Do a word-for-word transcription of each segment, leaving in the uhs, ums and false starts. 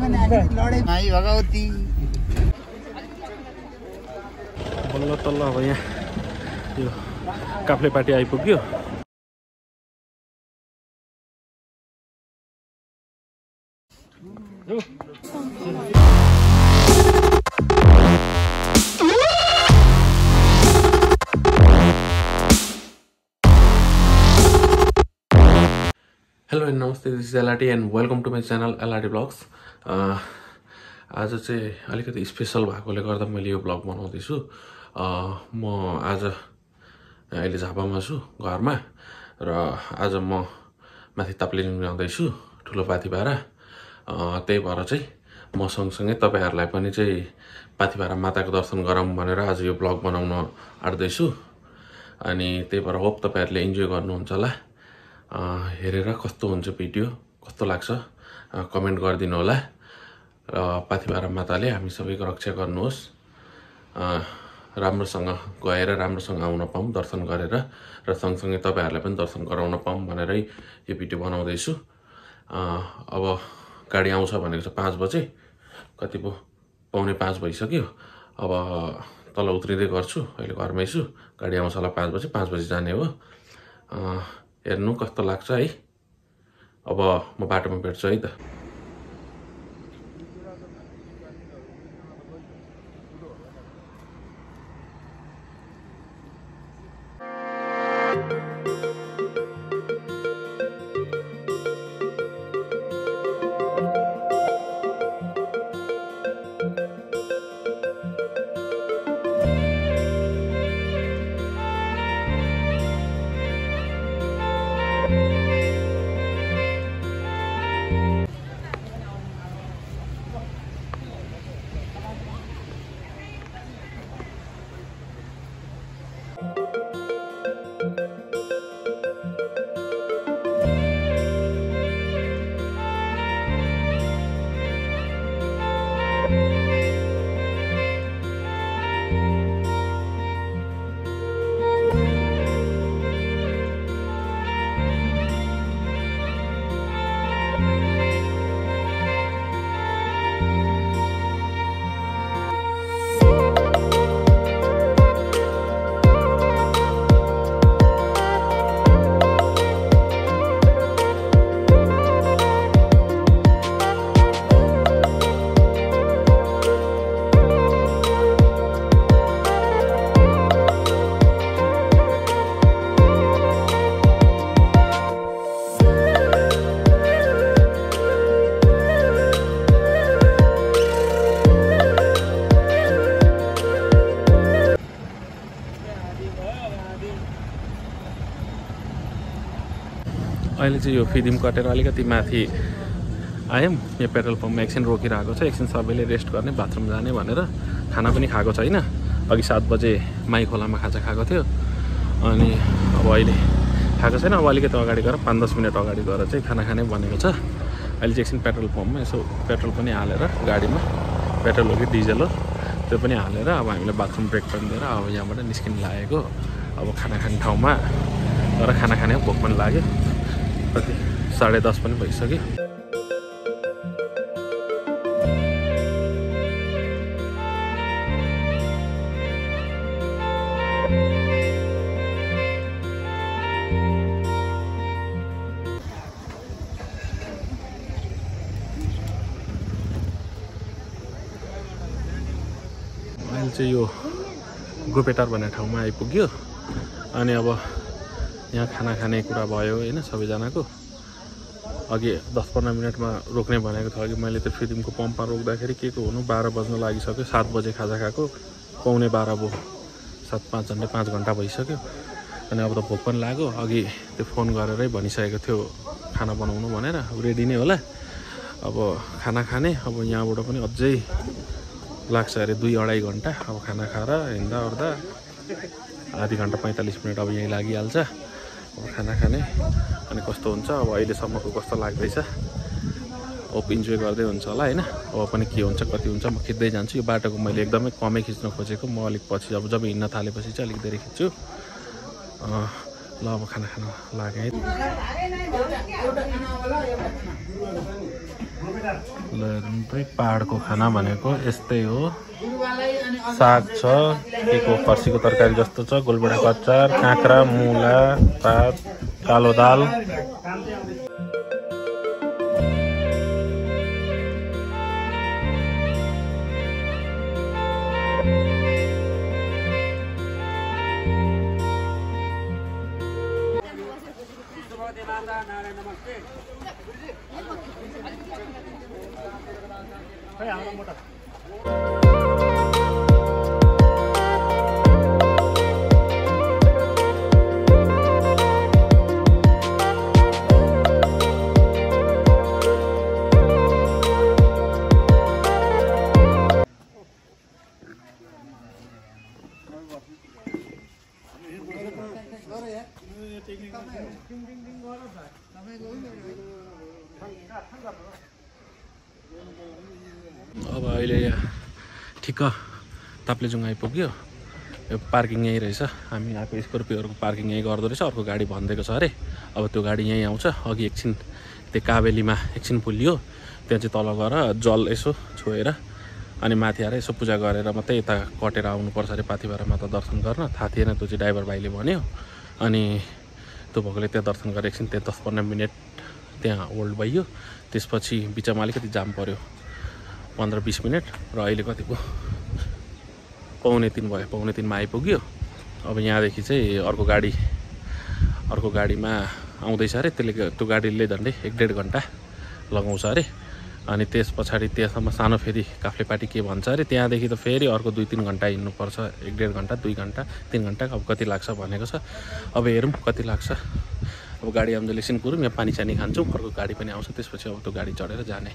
भगवती बल्ल तल्ल अब यहाँ यो काफ्लेपाटी आइपुग्यो। हेलो एन्ड नमस्ते, this is LRT and welcome to my channel LRT blogs. आज चाहिँ अलिकति स्पेसल भएकोले गर्दा मैले यो ब्लग बनाउँदैछु। म आज अहिले झापामा छु घरमा र आज म माथि ताप्लेजुङ जाँदैछु ठुलो पाथिभारा। त्यही भएर चाहिँ म सँगसँगै तपाईँहरूलाई पनि चाहिँ पाथिभारा माताको दर्शन गराउँ भनेर आज यो ब्लग बनाउन आँट्दैछु। अनि त्यही भएर होप तपाईँहरूले इन्जोय गर्नुहुन्छ होला। हेरेर कस्तो हुन्छ भिडियो, कस्तो लाग्छ कमेन्ट गरिदिनु होला। र पाथिभारा माताले हामी सबैको रक्षा गर्नुहोस्, राम्रोसँग गएर राम्रोसँग आउन पाऊँ दर्शन गरेर, र सँगसँगै तपाईँहरूलाई पनि दर्शन गराउन पाऊँ भनेरै यो भिडियो बनाउँदैछु। अब गाडी आउँछ भनेको छ पाँच बजे, कति पो पाउने पाँच भइसक्यो। अब तल उत्रिँदै गर्छु, अहिले घरमै छु। गाडी आउँछ होला पाँच बजे, पाँच बजे जाने हो। हेर्नु कस्तो लाग्छ है। अब म बाटोमा भेट्छु है त। अहिले चाहिँ यो फिदिम कटेर अलिकति माथि आयौँ। यो पेट्रोल पम्पमा एकछिन रोकिरहेको छ, एकछिन सबैले रेस्ट गर्ने, बाथरुम जाने भनेर। खाना पनि खाएको छैन। अघि सात बजे माई खोलामा खाजा खाएको थियो, अनि अब अहिले खाएको छैन। अब अलिकति अगाडि गएर पाँच दस मिनट अगाडि गएर चाहिँ खाना खाने भनेको छ। अहिले चाहिँ एकछिन पेट्रोल पम्पमा यसो पेट्रोल पनि हालेर, गाडीमा पेट्रोल हो कि डिजल हो त्यो पनि हालेर अब हामीले बाथरुम ब्रेक पनि दिएर अब यहाँबाट निस्किन लागेको। अब खाना खाने ठाउँमा गएर खाना खाने भोक पनि लाग्यो। कति साढे दस पनि भइसक्यो। अहिले चाहिँ यो गोपेटार भन्ने ठाउँमा आइपुग्यो। अनि अब यहाँ खाना खाने कुरा भयो होइन सबैजनाको। अघि दस पन्ध्र मिनटमा रोक्ने भनेको थियो। अघि मैले त्यो फिदिमको पम्पमा रोक्दाखेरि के को हुनु बाह्र बज्न लागिसक्यो। सात बजे खाजा खाएको, पाउने बाह्र भयो, सात पाँच घन्टा पाँच घन्टा भइसक्यो। अनि अब त भोक पनि लाग्यो। अघि त्यो फोन गरेरै भनिसकेको थियो खाना बनाउनु भनेर, रेडी नै होला। अब खाना खाने, अब यहाँबाट पनि अझै लाग्छ अरे दुई अढाई घन्टा। अब खाना खाएर हिँड्दा ओर्दा आधी घन्टा पैँतालिस मिनट अब यहीँ लागिहाल्छ। अब खाना खाने अनि कस्तो हुन्छ अब अहिलेसम्मको कस्तो लाग्दैछ। होप इन्जोय गर्दै हुन्छ होला होइन। अब पनि के हुन्छ कति हुन्छ म खिच्दै जान्छु। यो बाटोको मैले एकदमै कमै खिच्न खोजेको, म अलिक पछि अब जब हिँड्न थालेपछि चाहिँ अलिक धेरै खिच्छु। ल अब खाना खान लागेँ है। पहाडको खाना भनेको यस्तै हो। साग छ, केको फर्सीको तरकारी जस्तो छ, गोलभेडाको अचार, काँक्रा, मुला, भात, कालो दाल। अब अहिले यहाँ ठिक्क ताप्लेजुङ आइपुग्यो। यो पार्किङ यहीँ रहेछ। हामी आएको स्कर्पियोहरूको पार्किङ यहीँ गर्दो रहेछ। अर्को गाडी भनिदिएको छ अरे। अब त्यो गाडी यहीँ आउँछ। अघि एकछिन त्यो काबेलीमा एकछिन पुलियो, त्यहाँ चाहिँ तल गएर जल यसो छोएर अनि माथि आएर यसो पूजा गरेर मात्रै यता कटेर आउनुपर्छ अरे पाथिभरा माता दर्शन गर्न। थाहा थिएन, त्यो चाहिँ ड्राइभर भाइले भन्यो। अनि त्यो भएकोले त्यहाँ दर्शन गरेर एकछिन त्यहाँ दस पन्ध्र मिनट त्यहाँ होल्ड भइयो। त्यसपछि बिचमा अलिकति जाम पऱ्यो, पन्ध्र बिस मिनट। र अहिले कति भयो, पौने तिन भयो, पौने तिनमा आइपुग्यो। अब यहाँदेखि चाहिँ अर्को गाडी अर्को गाडीमा आउँदैछ अरे। त्यसले त्यो गाडीले झन्डै एक डेढ घन्टा लगाउँछ अरे। अनि त्यस पछाडि त्यहाँसम्म सानो फेरि काफ्लेपाटी के भन्छ अरे, त्यहाँदेखि त फेरि अर्को दुई तिन घन्टा हिँड्नुपर्छ। एक डेढ घन्टा, दुई घन्टा, तिन घन्टा, अब कति लाग्छ भनेको छ। अब हेरौँ कति लाग्छ। अब गाडी आउँदा एकछिन कुरौँ, यहाँ पानी सानी खान्छौँ। अर्को गाडी पनि आउँछ, त्यसपछि अब त्यो गाडी चढेर जाने।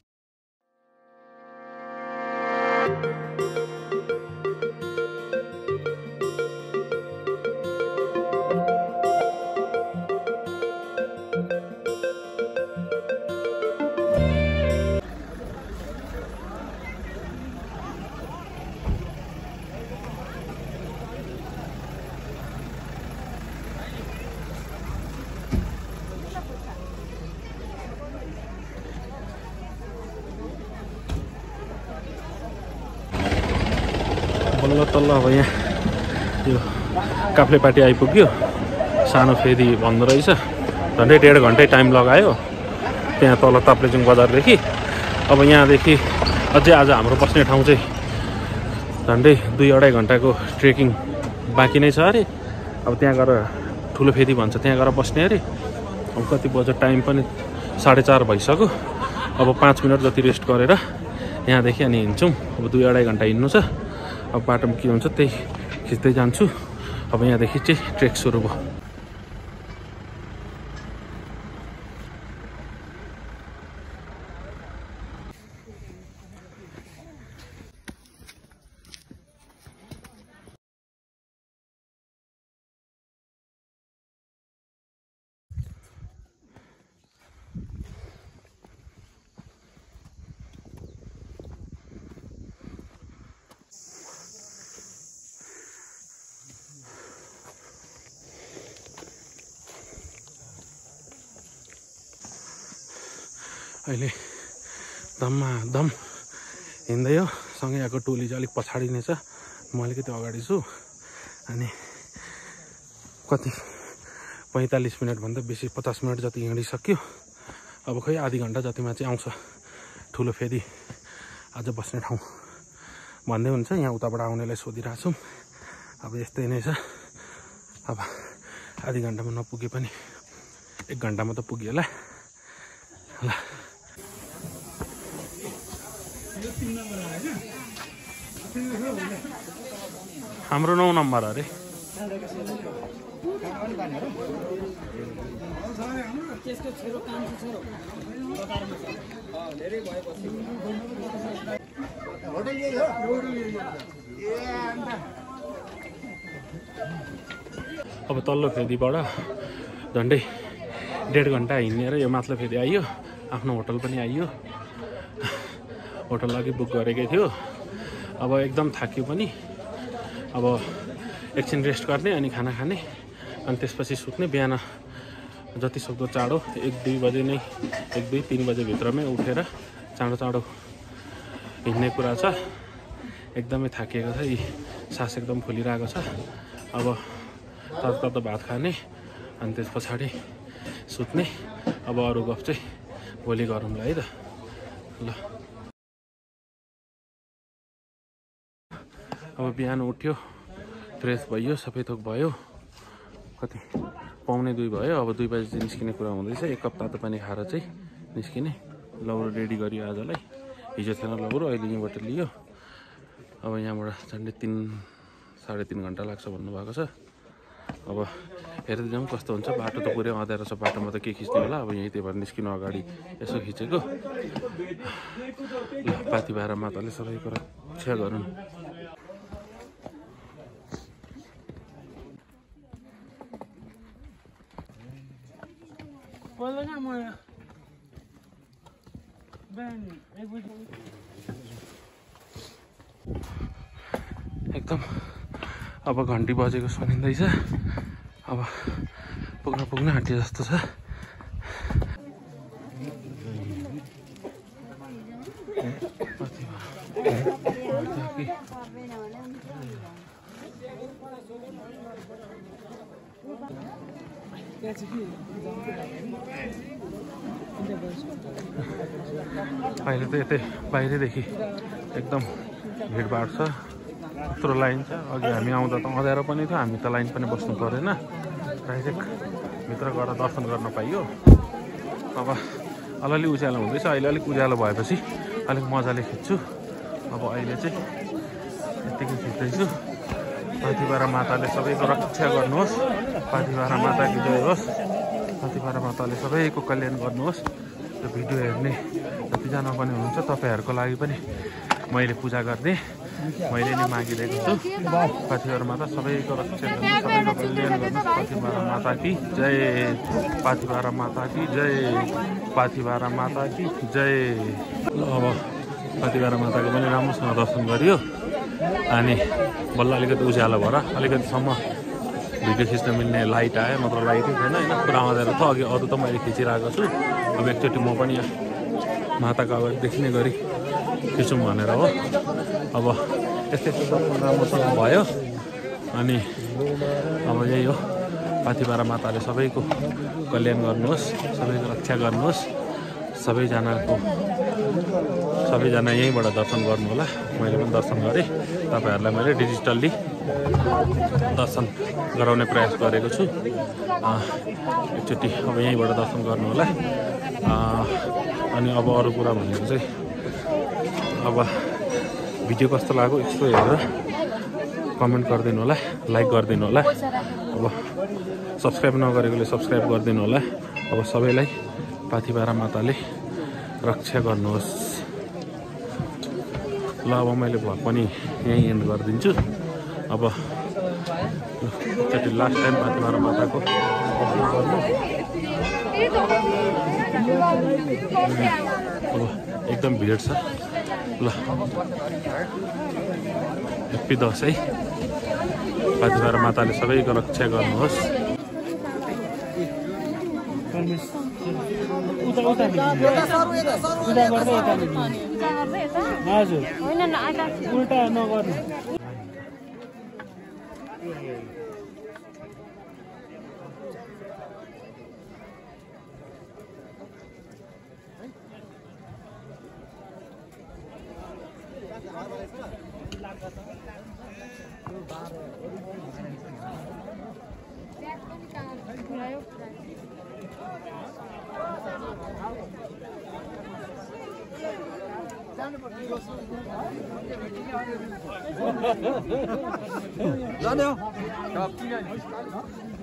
बल्ल तल्ल अब यहाँ यो काफ्लेपाटी आइपुग्यो। सानो फेरि भन्दो रहेछ, झन्डै डेढ घन्टै टाइम लगायो त्यहाँ तल ताप्लेजुङ बजारदेखि। अब यहाँदेखि अझै आज हाम्रो बस्ने ठाउँ चाहिँ झन्डै दुई अढाई घन्टाको ट्रेकिङ बाँकी नै छ अरे। अब त्यहाँ गएर ठुलो फेरि भन्छ, त्यहाँ गएर बस्ने अरे। अब कति बज्यो, टाइम पनि साढे चार भइसक्यो। अब पाँच मिनट जति रेस्ट गरेर यहाँदेखि अनि हिँड्छौँ। अब दुई अढाई घन्टा हिँड्नु छ। अब बाटोमा के हुन्छ त्यही खिच्दै जान्छु। अब यहाँदेखि चाहिँ ट्रेक सुरु भयो। अहिले दममा दम हिँड्दै हो। सँगै आएको टोली चाहिँ अलिक पछाडि नै छ, म अलिकति अगाडि छु। अनि कति पैँतालिस मिनटभन्दा बेसी पचास मिनट जति हिँडिसक्यो। अब खोइ आधी घन्टा जतिमा चाहिँ आउँछ ठुलो फेरि आज बस्ने ठाउँ भन्दै हुन्छ। यहाँ उताबाट आउनेलाई सोधिरहेको छौँ। अब यस्तै नै छ। अब आधी घन्टामा नपुगे पनि एक घन्टामा त पुग्यो होला। ल हाम्रो नौ नम्बर अरे। अब तल्लो फेदीबाट झन्डै डेढ घन्टा हिँडेर यो माथिल्लो फेदि आइयो। आफ्नो होटल पनि आइयो। होटल अघि बुक गरेकै थियो। अब एकदम थाक्यो पनि। अब एकछिन रेस्ट गर्ने अनि खाना खाने अनि त्यसपछि सुत्ने। बिहान जति सक्दो चाँडो एक दुई बजे नै एक दुई तिन बजे भित्रमै उठेर चाँडो चाँडो हिँड्ने कुरा छ। एकदमै थाकिएको छ, यी सास एकदम फुलिरहेको छ। अब तत्त भात खाने अनि त्यस पछाडि सुत्ने। अब अरू गफ चाहिँ भोलि गरौँला है त। ल अब बिहान उठ्यो, फ्रेस भयो, सबै थोक भयो, कति पाउने दुई भयो। अब दुई बजी चाहिँ निस्किने कुरा हुँदैछ। एक कप तातो पानी खाएर चाहिँ निस्किने। लौरो रेडी गरियो आजलाई, हिजो थिएन लौरो, अहिले यहीँबाट लियो। अब यहाँबाट झन्डै तिन साढे तिन घन्टा लाग्छ भन्नुभएको छ। अब हेर्दै जाउँ कस्तो हुन्छ। बाटो त पुरै अँध्यारो छ, बाटोमा त के खिच्ने होला। अब यहीँ त्यही भएर निस्किनु अगाडि यसो खिचेको। ल पाथी भएर माताले सबैको रक्षा गरून्। एकदम अब घन्टी बजेको सुनिँदैछ। अब पुग्न पुग्न आँटे जस्तो छ। अहिले त यतै बाहिरैदेखि एकदम भिडभाड छ, यत्रो लाइन छ। अघि हामी आउँदा त अँध्यारो पनि थियो, हामी त लाइन पनि बस्नु परेन, डाइरेक्ट भित्र गएर दर्शन गर्न पाइयो। अब अलिअलि उज्यालो हुँदैछ, अहिले अलिक उज्यालो भएपछि अलिक मजाले खिच्छु। अब अहिले चाहिँ यत्तिकै खिच्दैछु। पाथिभरा माताले सबैको रक्षा गर्नुहोस्, पाथिभरा माताकी जय होस्, पाथिभरा माताले सबैको कल्याण गर्नुहोस्। यो भिडियो हेर्ने जतिजना पनि हुनुहुन्छ तपाईँहरूको लागि पनि मैले पूजा गर्ने, मैले नै मागिरहेको छु। पाथिभरा माता सबैको रक्षा गर्नुहोस्, सबैको कल्याण गर्नुहोस्। पाथिभरा माता कि जय, पाथिभरा माता कि जय, पाथिभरा माता कि जय। ल अब पाथिभरा माताको पनि राम्रोसँग दर्शन गरियो। अनि बल्ल अलिकति उज्यालो भएर अलिकतिसम्म भिडियो खिच्न मिल्ने लाइट आयो, नत्र लाइटै थिएन होइन। पुरा आउँदैन त अघि अरू त मैले खिचिरहेको छु। अब एकचोटि म पनि यहाँ माताको अगाडि देख्ने गरी खिचौँ भनेर हो। अब यस्तै यस्तो दर्शन राम्रोसँग भयो। अनि अब यही हो, पाथिभरा माताले सबैको कल्याण गर्नुहोस्, सबैको रक्षा गर्नुहोस्। सबैजनाको सबैजना यहीँबाट दर्शन गर्नु होला। मैले पनि दर्शन गरेँ, तपाईँहरूलाई मैले डिजिटल्ली दर्शन गराउने प्रयास गरेको छु। एकचोटि अब यहीँबाट दर्शन गर्नु होला। अनि अब अरू कुरा भनेको चाहिँ अब भिडियो कस्तो लाग्यो यसो हेरेर कमेन्ट गरिदिनु होला, लाइक गरिदिनु होला। अब सब्सक्राइब नगरेकोले सब्सक्राइब गरिदिनु होला। अब सबैलाई पाथिभरा माताले रक्षा गर्नुहोस्। ल अब मैले भ्लग पनि यहीँ एन्ड गरिदिन्छु। अब एकचोटि लास्ट टाइम पाथिभरा माताको अब एकदम भिड छ। ल हेप्पी दसैँ, पाथिभरा माताले सबैको रक्षा गर्नुहोस्। हजुर उल्टा नगर्नु। जाने हो